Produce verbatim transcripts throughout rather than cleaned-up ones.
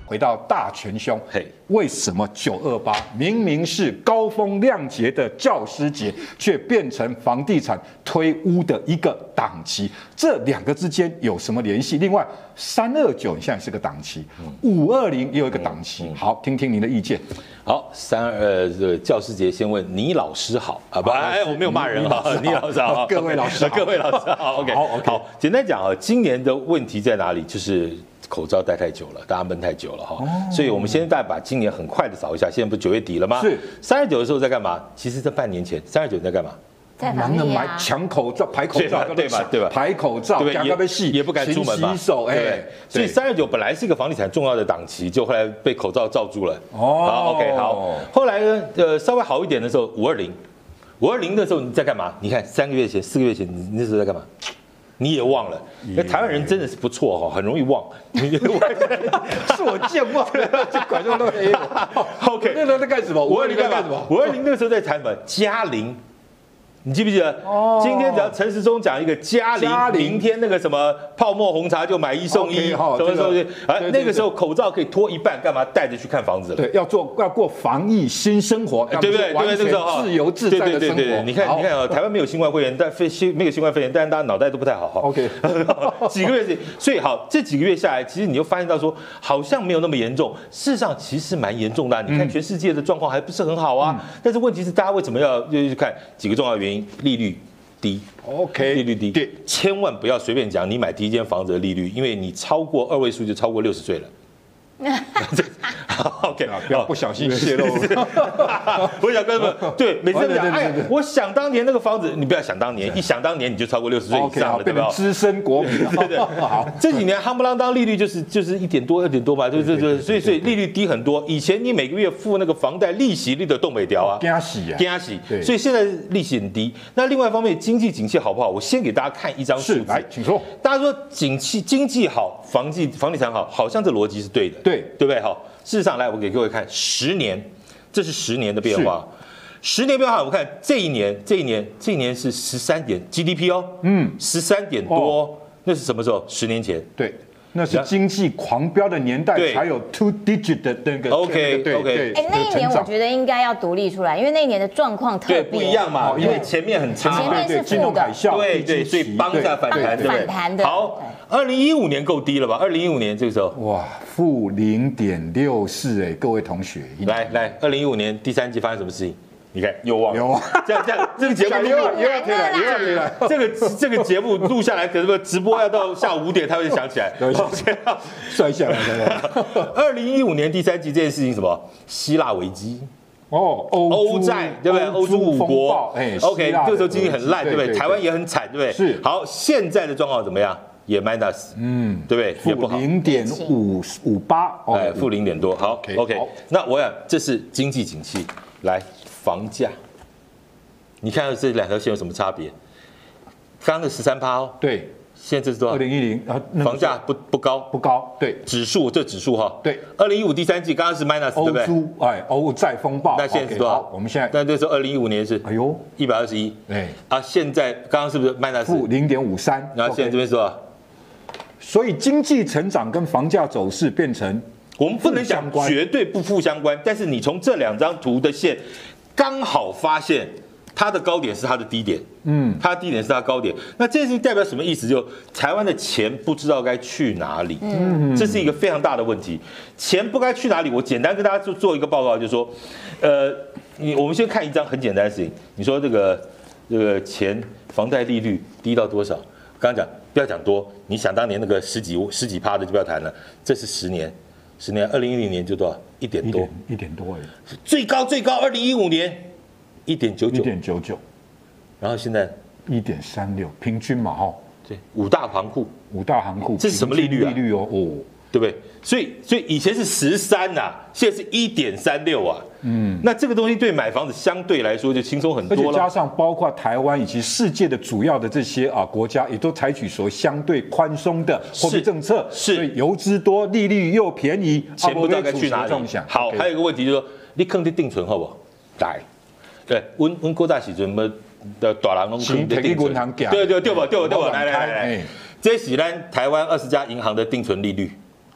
回到大权兄， 嘿， 为什么九二八明明是高风亮节的教师节，却变成房地产推屋的一个档期？这两个之间有什么联系？另外，三二九你现在是个档期，五二零也有一个档期。好，听听您的意见。 好，三呃，这个教师节先问倪老师好啊，不，哎，我没有骂人哈，倪老师好， 各位老师好， 各位老师好 ，OK， 好 OK， 好，简单讲啊，今年的问题在哪里？就是口罩戴太久了，大家闷太久了哈，所以我们现在把今年很快的扫一下，现在不是九月底了吗？ 是三十九的时候在干嘛？其实，在半年前，三十九你在干嘛？ 在防疫啊， 抢口罩、排口罩， 对吧？对吧？ 排口罩， 对，也也不敢出门嘛， 洗手，哎， 所以三十九本来是一个房地产重要的档期，就后来被口罩罩住了。哦，好 ，OK， 好。后来呢，呃，稍微好一点的时候，五二零，五二零的时候你在干嘛？你看三个月前、四个月前，你那时候在干嘛？你也忘了，那台湾人真的是不错哈，很容易忘。 是我健忘了，就管这么多。OK， 那那在干什么？五二零在干什么？ 五二零那时候在谈什么？嘉陵。你记不记得？哦，今天只要陈时中讲一个嘉陵，明天那个什么泡沫红茶就买一送一，什么时候？啊，那个时候口罩可以脱一半，干嘛带着去看房子了？ 对，要做要过防疫新生活， 对不对？对，那个时候自由自在的生活。 你看，你看啊，台湾没有新冠肺炎，但肺新没有新冠肺炎，但是大家脑袋都不太好。 OK， 几个月，所以好，这几个月下来，其实你就发现到说，好像没有那么严重，事实上其实蛮严重的。你看全世界的状况还不是很好啊，但是问题是大家为什么要就去看几个重要原因？利率低 ，OK， 利率低， 对， 千万不要随便讲你买第一间房子的利率，因为你超过二位数就超过六十岁了。OK， 不要不小心泄露。 我想跟他们对，每次讲，哎，我想当年那个房子，你不要想当年，一想当年你就超过六十岁以上了，对吧？ 资深国民， 对对。好，这几年夯不啷当利率就是就是一点多二点多嘛，对对对，所以所以利率低很多。以前你每个月付那个房贷利息率的东北调啊， 惊死啊， 惊死。所以现在利息很低。那另外一方面，经济景气好不好？我先给大家看一张数字， 来，请说。 大家说景气经济好，房地房地产好，好像这逻辑是对的。 对， 对不对？好，事实上来，我给各位看十年，这是十年的变化。十年变化，我看这一年，这一年，这一年是十三点 G D P 哦，嗯，十三点多、哦，那是什么时候？十年前。 对，那是经济狂飙的年代，才有 two digit 的那个。 OK OK。 哎，那一年我觉得应该要独立出来，因为那一年的状况特别不一样嘛，因为前面很差， 前面是负的， 对对，所以帮下反弹，对不对？ 反弹的。 好。二零一五年够低了吧？二零一五年这个时候， 哇，负零点六四哎，各位同学， 来来，二零一五年第三季发生什么事情？你看又忘了， 有这样这样，这个节目又要又要贴了，又要贴了， 这个这个节目录下来，可是直播要到下午五点，他会想起来， 摔下来的。 二零一五年第三季这件事情什么？希腊危机。 哦，欧欧债对不对？欧洲五国，哎 ，OK， 这个时候经济很烂，对不对？台湾也很惨，对不对？ 是。 好，现在的状况怎么样？也 minus， 嗯，对不对？也不好， 零点五五八， 哎，负零点多。好 ，OK， 那我想这是经济景气，来房价，你看这两条线有什么差别？刚刚的十三趴哦， 对， 现在这是多少？ 二零一零， 房价不不高， 不高，对， 指数这指数哈， 对， 二零一五第三季刚刚是 minus， 对不对？ 欧洲哎，欧债风暴， 那现在是多少？ 我们现在， 那那时候二零一五年是，哎呦，一百二十一，哎，啊，现在刚刚是不是 minus 负零点五三？ 然后现在这边是多少？ 所以经济成长跟房价走势变成， 我们不能讲绝对不负相关，但是你从这两张图的线，刚好发现它的高点是它的低点，嗯，它的低点是它的高点。那这是代表什么意思？就台湾的钱不知道该去哪里，嗯，这是一个非常大的问题。钱不该去哪里？我简单跟大家做做一个报告，就是说，呃，你我们先看一张很简单的事情，你说这个这个钱房贷利率低到多少？刚刚讲。不要讲多，你想当年那个十几十几趴的就不要谈了，这是十年，十年，二零一零年就多少？一点多， 一点多而已。 最高最高，二零一五年一点九九， 一点九九， 然后现在一点三六，平均嘛哈。 对，五大行库， 五大行库， 这是什么利率啊？ 利率哦，哦， 对不对？所以所以以前是十三呐，现在是一点三六啊。嗯，那这个东西对买房子相对来说就轻松很多了， 而且加上包括台湾以及世界的主要的这些啊国家，也都采取所相对宽松的货币政策， 是， 所以游资多，利率又便宜， 钱不知道该去哪里。好，还有一个问题就是说，你坑的定存好不好？来，对，温温国大时阵么的大人拢坑的定存，对对对吧？对吧？对吧？来来来来，这是咱台湾二十家银行的定存利率。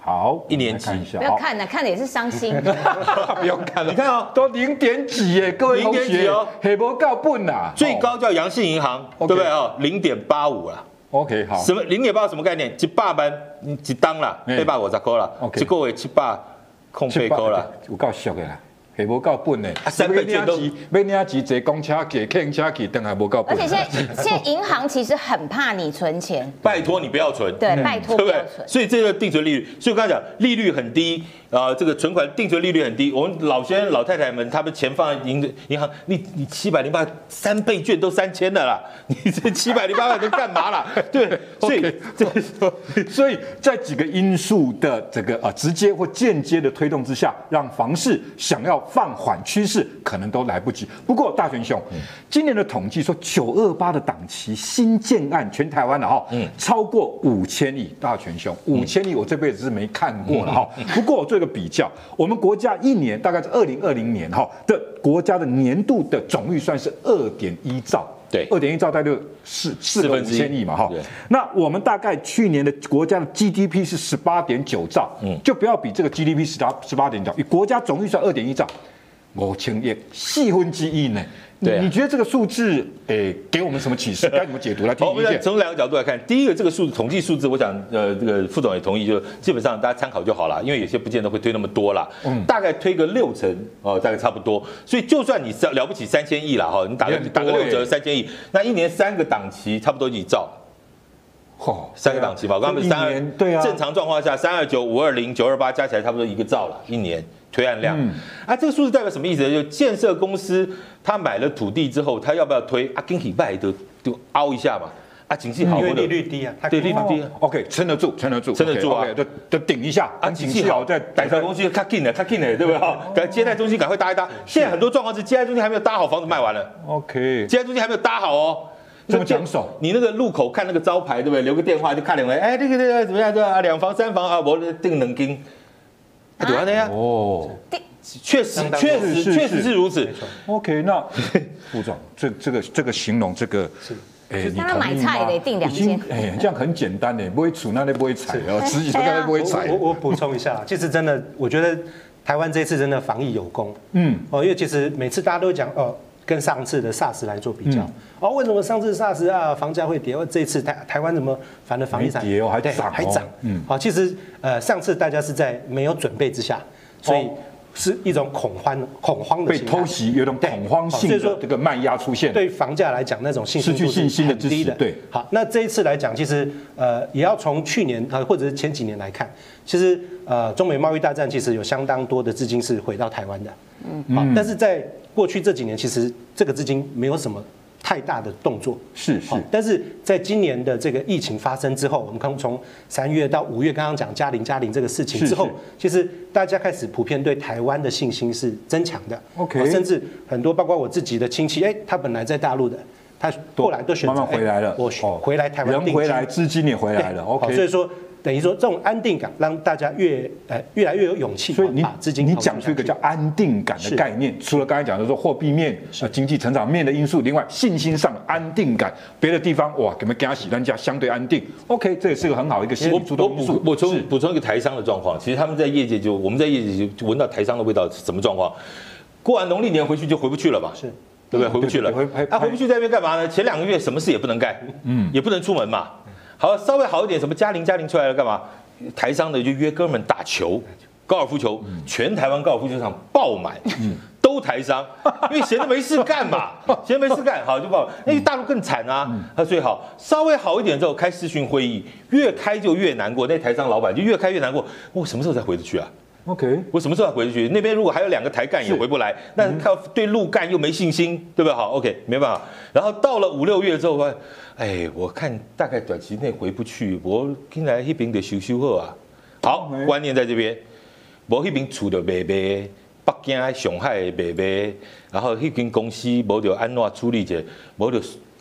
好， 一年级看一下， 不要看了，看了也是伤心。 不用看了， 你看哦， 都零点几耶，各位同零点几学哦， 黑不告笨呐， 最高叫阳信银行，对不对哦？零点八五啦。 OK 好， 什么零点八什么概念？一百万一档啦，八百五十块啦，一个月七百空八块啦， 有够俗的啦。系无够本的， 啊，三倍券都要领钱坐公车去、客车去，等下无够本。 而且现在现在银行其实很怕你存钱， 拜托你不要存， 对，拜托不要存。 所以这个定存利率，所以我刚才讲利率很低，啊，这个存款定存利率很低。我们老先生老太太们，他们钱放在银银行，你你七百零八三倍券都三千的啦，你这七百零八万都干嘛啦？对，所以这所以在几个因素的这个啊直接或间接的推动之下，让房市想要放缓趋势，可能都来不及。不过大权兄，今年的统计说九二八的档期新建案全台湾的哈，超过五千亿。大权兄，五千亿我这辈子是没看过了哈。不过我做一个比较，我们国家一年大概是二零二零年哈的国家的年度的总预算是二点一兆。 对， 二点一兆大概就四四个五千亿嘛，哈。那我们大概去年的国家的 G D P 是十八点九兆，嗯，就不要比这个 G D P 十八十八点九，以国家总预算二点一兆，五千亿，四分之一呢。对、啊，你觉得这个数字，诶，给我们什么启示？该怎么解读？来听我们从两个角度来看，第一个，这个数字统计数字，我想，呃，这个副总也同意，就基本上大家参考就好了，因为有些不见得会推那么多啦，嗯，大概推个六成，哦、呃，大概差不多。所以就算你了不起三千亿啦，哈，你打个打个六折三千亿，那一年三个档期，差不多几兆。哦，三个档期吧，我刚刚三二，对啊，正常状况下，三二九、五二零、九二八加起来差不多一个兆了，一年推案量。嗯、啊，这个数字代表什么意思呢？就建设公司他买了土地之后，他要不要推？啊，跟起卖都就凹一下嘛。啊，景气好， 因为利率低啊， 对，利率低 ，OK， 撑得住，撑得住， 撑得住啊， 就就顶一下。 啊，景气好，在改造公司卡紧了，卡紧了，对不对？赶接待中心赶快搭一搭。现在很多状况是接待中心还没有搭好，房子卖完了。 OK， 接待中心还没有搭好哦。 这么讲手， 你那个路口看那个招牌，对不对？留个电话就看两位，哎，这个这个怎么样？对吧？两房三房啊，我定能金，对啊，那样哦，确实确实确实是如此。 OK， 那副总，这这个这个形容这个是。 哎，你他买菜得定两千， 哎，这样很简单的，不会储那里不会踩哦，十几岁那不会踩。 我我补充一下，其实真的，我觉得台湾这次真的防疫有功，嗯，哦，因为其实每次大家都讲哦。跟上次的 SARS 来做比较，嗯、哦，为什么上次 SARS 啊房价会跌？这一次台台湾怎么反而房地产跌哦，还涨、哦， 还涨？嗯，好，其实呃上次大家是在没有准备之下，所以是一种恐慌恐慌的被偷袭，有种恐慌性的这个卖压出现。 对房价来讲，那种信心失去信心的支持。对， 好，那这一次来讲，其实呃也要从去年啊或者是前几年来看，其实呃中美贸易大战其实有相当多的资金是回到台湾的，嗯，好，但是在过去这几年，其实这个资金没有什么太大的动作， 是是。 但是在今年的这个疫情发生之后，我们刚从三月到五月，刚刚讲加零加零这个事情之后，其实大家开始普遍对台湾的信心是增强的。 OK， 甚至很多包括我自己的亲戚，哎，他本来在大陆的，他后来都选择慢慢回来了， 我回来台湾定居， 人回来，资金也回来了。OK， 所以说。等于说，这种安定感让大家越呃越来越有勇气， 所以你把资金你讲出一个叫安定感的概念，除了刚才讲的说货币面、呃经济成长面的因素，另外信心上的安定感，别的地方哇，给我们加洗单价相对安定。OK， 这也是个很好的一个心理主动因素。 我补补充一个台商的状况，其实他们在业界就我们在业界就闻到台商的味道是什么状况？过完农历年回去就回不去了嘛，是对不对？回不去了，啊，回不去在那边干嘛呢？前两个月什么事也不能干，嗯，也不能出门嘛。好，稍微好一点，什么嘉玲嘉玲出来了干嘛？台商的就约哥们打球，高尔夫球，全台湾高尔夫球场爆满，都台商，因为闲着没事干嘛，闲着没事干，好就爆。因为大陆更惨啊，他最好稍微好一点之后开视讯会议，越开就越难过，那台商老板就越开越难过，我什么时候才回得去啊？ OK， 我什么时候回去？那边如果还有两个台干也回不来，那靠对陆干又没信心，对不对？好 ，OK， 没办法。然后到了五六月之后，哎，我看大概短期内回不去，我进来那边得修修好啊。好，观念在这边，我那边厝就卖卖，北京、上海卖卖，然后那间公司无就安怎处理者，无就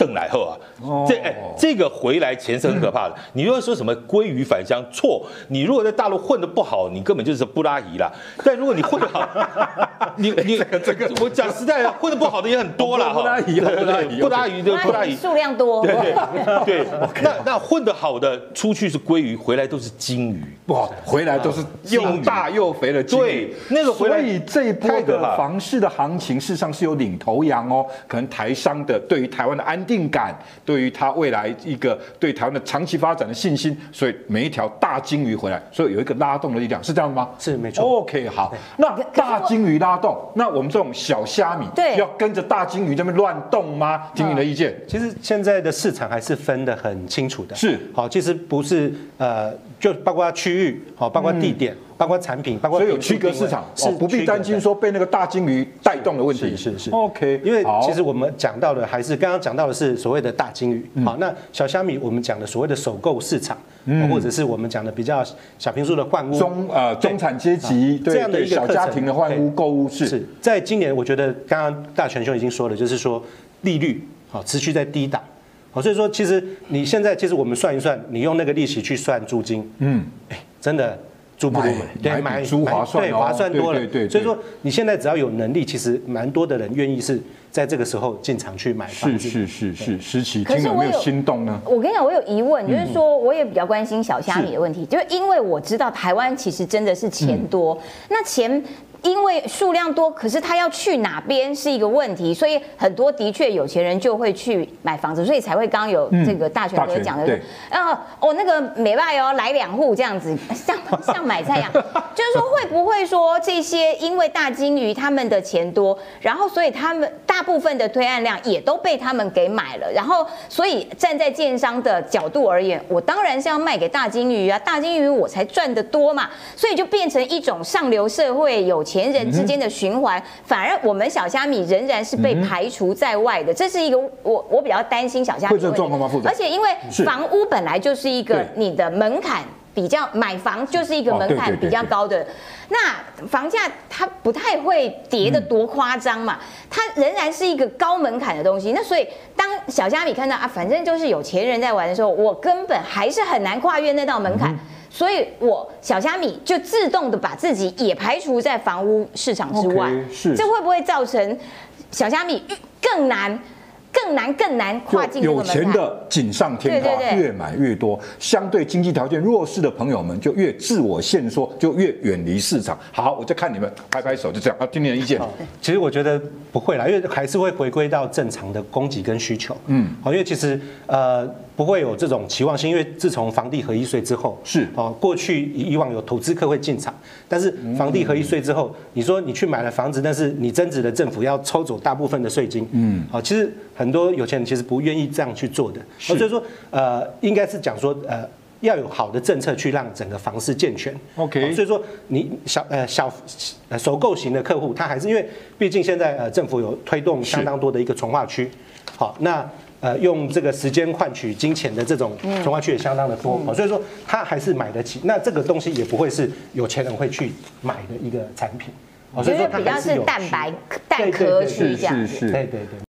邓来后啊，这哎，这个回来钱是很可怕的。你如果说什么鲑鱼返乡，错。你如果在大陆混得不好，你根本就是布拉吉啦。但如果你混得好，你你这个我讲实在的，混得不好的也很多啦。 布拉吉，布拉吉， 布拉吉的布拉吉数量多。 对对对，那那混得好的出去是鲑鱼，回来都是金鱼。 哇，回来都是又大又肥的金鱼。 对，那个回来， 所以这一波的房市的行情，事实上是有领头羊哦。可能台商的对于台湾的安定感，对于它未来一个对台湾的长期发展的信心，所以每一条大金鱼回来，所以有一个拉动的力量，是这样吗？ 是没错。 OK， 好，那大金鱼拉动，那我们这种小虾米， 对， 要跟着大金鱼这边乱动吗？听你的意见。 其实现在的市场还是分得很清楚的。 是， 好，其实不是呃，就包括区域，好，包括地点。包括产品，包括所以有区隔市场，哦，不必担心说被那个大金鱼带动的问题。 是是是 ，OK。 因为其实我们讲到的还是刚刚讲到的是所谓的大金鱼，好，那小虾米我们讲的所谓的首购市场，或者是我们讲的比较小坪数的换屋， 中呃中产阶级这样的一个小家庭的换屋购物是是在今年，我觉得刚刚大全兄已经说了，就是说利率好持续在低档，好，所以说其实你现在其实我们算一算，你用那个利息去算租金，嗯，哎，真的。租不如买， 对，买租划算， 对，划算多了。 对对对。 所以说，你现在只要有能力，其实蛮多的人愿意是在这个时候进场去买房子。 是是是是，时期听有没有心动呢？ 我跟你讲，我有疑问，就是说，我也比较关心小虾米的问题，就是因为我知道台湾其实真的是钱多，那钱。因为数量多，可是他要去哪边是一个问题，所以很多的确有钱人就会去买房子，所以才会刚刚有这个大全哥讲的，然后哦那个美拜哦来两户这样子，像像买菜一样，就是说会不会说这些因为大金鱼他们的钱多，然后所以他们大部分的推案量也都被他们给买了，然后所以站在建商的角度而言，我当然是要卖给大金鱼啊，大金鱼我才赚得多嘛，所以就变成一种上流社会有钱人之间的循环，反而我们小虾米仍然是被排除在外的，这是一个我我比较担心小虾米会这个状况吗？副总， 而且因为房屋本来就是一个你的门槛比较，买房就是一个门槛比较高的，那房价它不太会跌得多夸张嘛，它仍然是一个高门槛的东西，那所以当小虾米看到啊，反正就是有钱人在玩的时候，我根本还是很难跨越那道门槛。所以，我小虾米就自动的把自己也排除在房屋市场之外， okay, 是这会不会造成小虾米更难、更难、更难跨进这个门槛？ 有钱的锦上添花， 对对对， 越买越多；相对经济条件弱势的朋友们，就越自我限缩，就越远离市场。好，我再看你们拍拍手，就这样。啊，听你的意见。 其实我觉得不会啦，因为还是会回归到正常的供给跟需求。嗯，好，因为其实呃。不会有这种期望性，因为自从房地合一税之后， 是哦，过去以往有投资客会进场，但是房地合一税之后，你说你去买了房子，但是你增值的政府要抽走大部分的税金，嗯，好，其实很多有钱人其实不愿意这样去做的，所以说呃，应该是讲说呃。要有好的政策去让整个房市健全 ，OK， 所以说你小呃小呃首购型的客户，他还是因为毕竟现在呃政府有推动相当多的一个重划区，好那。呃，用这个时间换取金钱的这种重划区也相当的多，嗯、所以说他还是买得起。那这个东西也不会是有钱人会去买的一个产品， 所以说它比较是蛋白蛋壳区这样子， 是是是， 对对对。